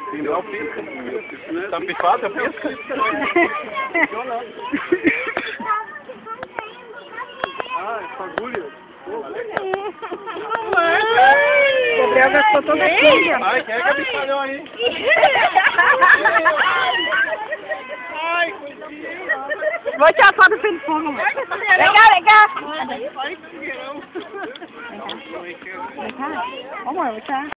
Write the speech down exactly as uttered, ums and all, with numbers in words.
Não pisca. Tá pifado, pisca. Ah, essa agulha. Gabriel gastou toda a pilha. Ai, quem é que abicalhou aí? Ai, coisinha. Vou tirar foto do filho de fogo, mano. Vem cá, vem cá. Vem cá. Vem cá. Ô, mãe, vou tirar.